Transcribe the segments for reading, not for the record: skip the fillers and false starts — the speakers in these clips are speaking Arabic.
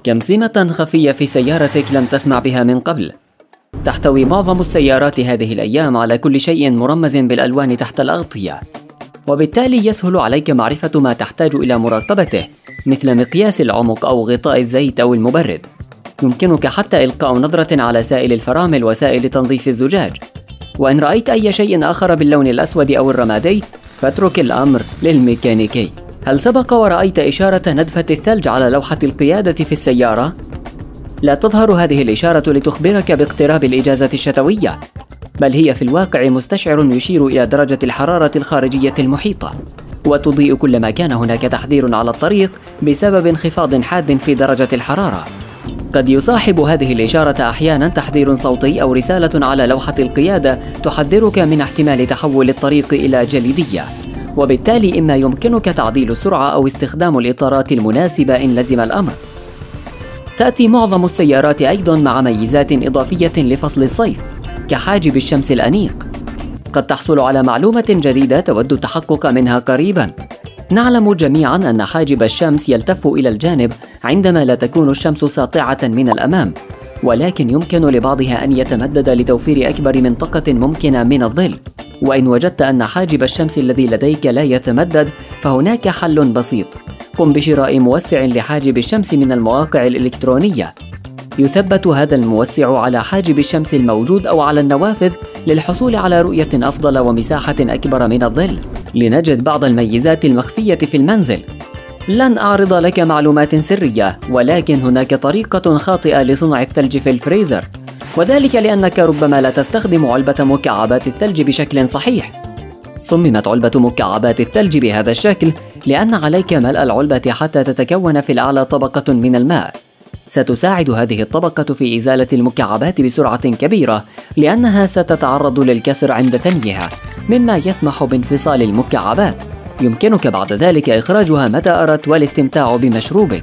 كم سمة خفية في سيارتك لم تسمع بها من قبل؟ تحتوي معظم السيارات هذه الأيام على كل شيء مرمز بالألوان تحت الأغطية، وبالتالي يسهل عليك معرفة ما تحتاج إلى مراقبته، مثل مقياس العمق أو غطاء الزيت أو المبرد. يمكنك حتى إلقاء نظرة على سائل الفرامل وسائل تنظيف الزجاج. وإن رأيت أي شيء آخر باللون الأسود أو الرمادي فاترك الأمر للميكانيكي. هل سبق ورأيت إشارة ندفة الثلج على لوحة القيادة في السيارة؟ لا تظهر هذه الإشارة لتخبرك باقتراب الإجازة الشتوية، بل هي في الواقع مستشعر يشير إلى درجة الحرارة الخارجية المحيطة، وتضيء كلما كان هناك تحذير على الطريق بسبب انخفاض حاد في درجة الحرارة. قد يصاحب هذه الإشارة أحيانا تحذير صوتي أو رسالة على لوحة القيادة تحذرك من احتمال تحول الطريق إلى جليدية، وبالتالي إما يمكنك تعديل السرعة أو استخدام الإطارات المناسبة إن لزم الأمر. تأتي معظم السيارات أيضا مع ميزات إضافية لفصل الصيف كحاجب الشمس الأنيق. قد تحصل على معلومة جديدة تود التحقق منها قريبا. نعلم جميعا أن حاجب الشمس يلتف إلى الجانب عندما لا تكون الشمس ساطعة من الأمام، ولكن يمكن لبعضها أن يتمدد لتوفير أكبر منطقة ممكنة من الظل. وإن وجدت أن حاجب الشمس الذي لديك لا يتمدد فهناك حل بسيط. قم بشراء موسع لحاجب الشمس من المواقع الإلكترونية. يثبت هذا الموسع على حاجب الشمس الموجود أو على النوافذ للحصول على رؤية أفضل ومساحة أكبر من الظل. لنجد بعض الميزات المخفية في المنزل. لن أعرض لك معلومات سرية، ولكن هناك طريقة خاطئة لصنع الثلج في الفريزر، وذلك لأنك ربما لا تستخدم علبة مكعبات الثلج بشكل صحيح. صممت علبة مكعبات الثلج بهذا الشكل لأن عليك ملء العلبة حتى تتكون في الأعلى طبقة من الماء. ستساعد هذه الطبقة في إزالة المكعبات بسرعة كبيرة لأنها ستتعرض للكسر عند ثنيها، مما يسمح بانفصال المكعبات. يمكنك بعد ذلك إخراجها متى أردت والاستمتاع بمشروبك.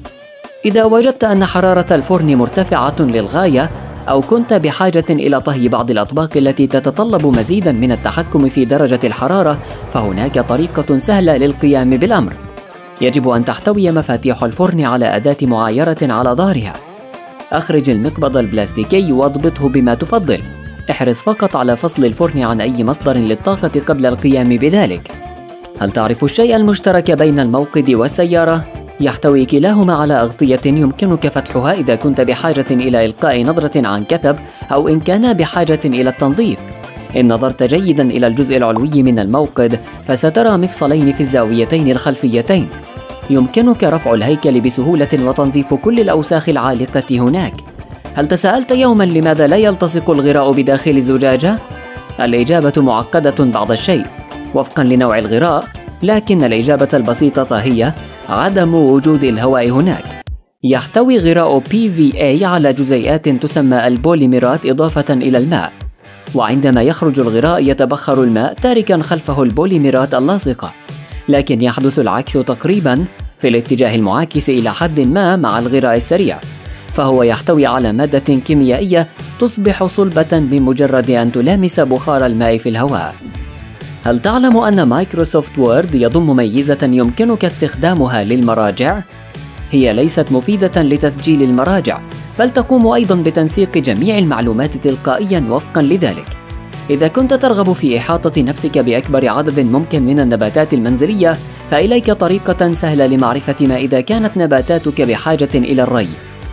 إذا وجدت أن حرارة الفرن مرتفعة للغاية أو كنت بحاجة إلى طهي بعض الأطباق التي تتطلب مزيدا من التحكم في درجة الحرارة، فهناك طريقة سهلة للقيام بالأمر. يجب أن تحتوي مفاتيح الفرن على أداة معايرة على ظهرها. أخرج المقبض البلاستيكي واضبطه بما تفضل. احرص فقط على فصل الفرن عن أي مصدر للطاقة قبل القيام بذلك. هل تعرف الشيء المشترك بين الموقد والسيارة؟ يحتوي كلاهما على أغطية يمكنك فتحها إذا كنت بحاجة إلى إلقاء نظرة عن كثب أو إن كان بحاجة إلى التنظيف. إن نظرت جيدا إلى الجزء العلوي من الموقد فسترى مفصلين في الزاويتين الخلفيتين. يمكنك رفع الهيكل بسهولة وتنظيف كل الأوساخ العالقة هناك. هل تساءلت يوما لماذا لا يلتصق الغراء بداخل الزجاجة؟ الإجابة معقدة بعض الشيء وفقا لنوع الغراء، لكن الإجابة البسيطة هي عدم وجود الهواء هناك. يحتوي غراء PVA على جزيئات تسمى البوليمرات إضافة إلى الماء، وعندما يخرج الغراء يتبخر الماء تاركا خلفه البوليمرات اللاصقة، لكن يحدث العكس تقريبا في الاتجاه المعاكس إلى حد ما مع الغراء السريع، فهو يحتوي على مادة كيميائية تصبح صلبة بمجرد أن تلامس بخار الماء في الهواء. هل تعلم أن مايكروسوفت وورد يضم ميزة يمكنك استخدامها للمراجع؟ هي ليست مفيدة لتسجيل المراجع، بل تقوم أيضا بتنسيق جميع المعلومات تلقائيا وفقا لذلك. إذا كنت ترغب في إحاطة نفسك بأكبر عدد ممكن من النباتات المنزلية، فإليك طريقة سهلة لمعرفة ما إذا كانت نباتاتك بحاجة إلى الري.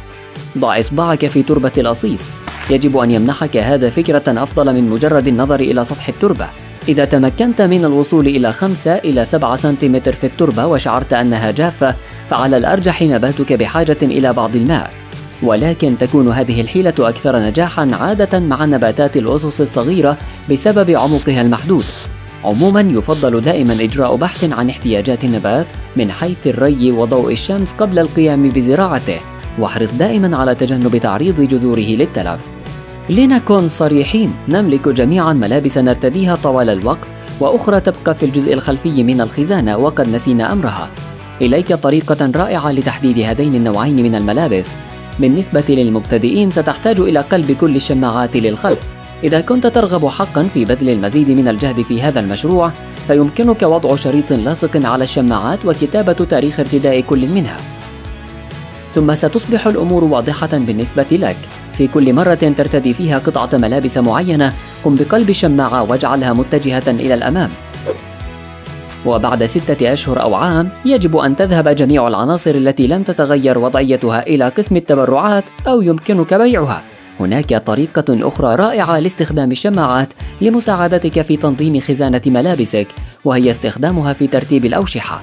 ضع إصبعك في تربة الأصيص. يجب أن يمنحك هذا فكرة أفضل من مجرد النظر إلى سطح التربة. إذا تمكنت من الوصول إلى 5 إلى 7 سنتيمتر في التربة وشعرت أنها جافة، فعلى الأرجح نباتك بحاجة إلى بعض الماء، ولكن تكون هذه الحيلة أكثر نجاحا عادة مع النباتات الأسس الصغيرة بسبب عمقها المحدود. عموما يفضل دائما إجراء بحث عن احتياجات النبات من حيث الري وضوء الشمس قبل القيام بزراعته، واحرص دائما على تجنب تعريض جذوره للتلف. لنكن صريحين، نملك جميعا ملابس نرتديها طوال الوقت وأخرى تبقى في الجزء الخلفي من الخزانة وقد نسينا أمرها. إليك طريقة رائعة لتحديد هذين النوعين من الملابس. بالنسبة للمبتدئين ستحتاج إلى قلب كل الشماعات للخلف. إذا كنت ترغب حقا في بذل المزيد من الجهد في هذا المشروع، فيمكنك وضع شريط لاصق على الشماعات وكتابة تاريخ ارتداء كل منها. ثم ستصبح الأمور واضحة بالنسبة لك. في كل مرة ترتدي فيها قطعة ملابس معينة، قم بقلب الشماعة واجعلها متجهة إلى الأمام. وبعد 6 أشهر أو عام يجب أن تذهب جميع العناصر التي لم تتغير وضعيتها إلى قسم التبرعات أو يمكنك بيعها. هناك طريقة أخرى رائعة لاستخدام الشماعات لمساعدتك في تنظيم خزانة ملابسك، وهي استخدامها في ترتيب الأوشحة.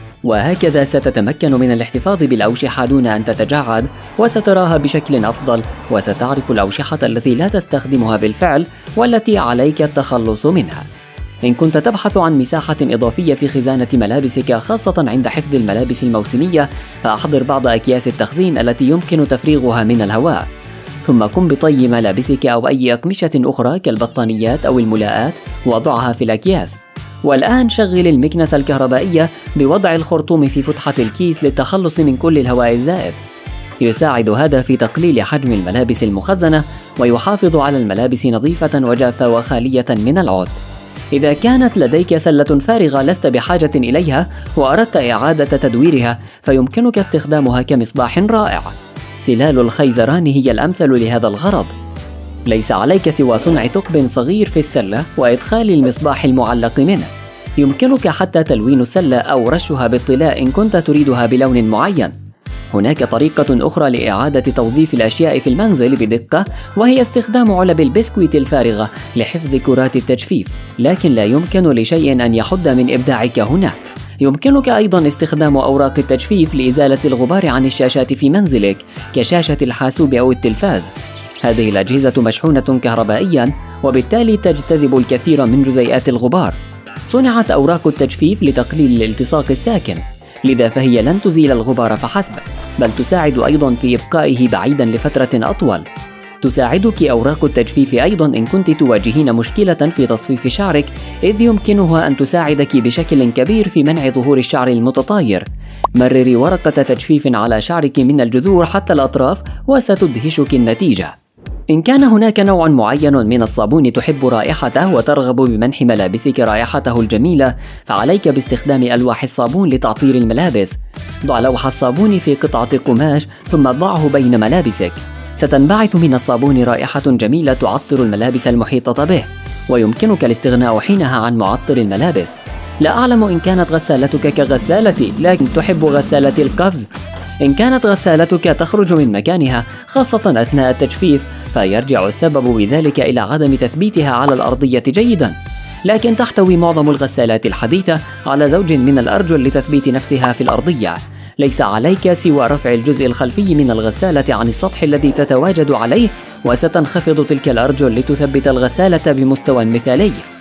وهكذا ستتمكن من الاحتفاظ بالأوشحة دون أن تتجعد، وستراها بشكل أفضل، وستعرف الأوشحة التي لا تستخدمها بالفعل والتي عليك التخلص منها. إن كنت تبحث عن مساحة إضافية في خزانة ملابسك خاصة عند حفظ الملابس الموسمية، فأحضر بعض أكياس التخزين التي يمكن تفريغها من الهواء، ثم قم بطي ملابسك أو أي أقمشة أخرى كالبطانيات أو الملاءات وضعها في الأكياس. والآن شغل المكنسة الكهربائية بوضع الخرطوم في فتحة الكيس للتخلص من كل الهواء الزائد. يساعد هذا في تقليل حجم الملابس المخزنة، ويحافظ على الملابس نظيفة وجافة وخالية من العود. إذا كانت لديك سلة فارغة لست بحاجة إليها وأردت إعادة تدويرها، فيمكنك استخدامها كمصباح رائع. سلال الخيزران هي الأمثل لهذا الغرض. ليس عليك سوى صنع ثقب صغير في السلة وإدخال المصباح المعلق منه. يمكنك حتى تلوين السلة أو رشها بالطلاء إن كنت تريدها بلون معين. هناك طريقة أخرى لإعادة توظيف الأشياء في المنزل بدقة، وهي استخدام علب البسكويت الفارغة لحفظ كرات التجفيف، لكن لا يمكن لشيء أن يحد من إبداعك هنا. يمكنك أيضا استخدام أوراق التجفيف لإزالة الغبار عن الشاشات في منزلك كشاشة الحاسوب أو التلفاز. هذه الأجهزة مشحونة كهربائيا، وبالتالي تجتذب الكثير من جزيئات الغبار. صنعت أوراق التجفيف لتقليل الالتصاق الساكن، لذا فهي لن تزيل الغبار فحسب، بل تساعد أيضا في إبقائه بعيدا لفترة أطول. تساعدك أوراق التجفيف أيضا إن كنت تواجهين مشكلة في تصفيف شعرك، إذ يمكنها أن تساعدك بشكل كبير في منع ظهور الشعر المتطاير. مرري ورقة تجفيف على شعرك من الجذور حتى الأطراف وستدهشك النتيجة. إن كان هناك نوع معين من الصابون تحب رائحته وترغب بمنح ملابسك رائحته الجميلة، فعليك باستخدام ألواح الصابون لتعطير الملابس. ضع لوح الصابون في قطعة قماش ثم ضعه بين ملابسك. ستنبعث من الصابون رائحة جميلة تعطر الملابس المحيطة به، ويمكنك الاستغناء حينها عن معطر الملابس. لا أعلم إن كانت غسالتك كغسالتي، لكن تحب غسالة القفز. إن كانت غسالتك تخرج من مكانها خاصة أثناء التجفيف، فيرجع السبب بذلك إلى عدم تثبيتها على الأرضية جيدا. لكن تحتوي معظم الغسالات الحديثة على زوج من الأرجل لتثبيت نفسها في الأرضية. ليس عليك سوى رفع الجزء الخلفي من الغسالة عن السطح الذي تتواجد عليه، وستنخفض تلك الأرجل لتثبت الغسالة بمستوى مثالي.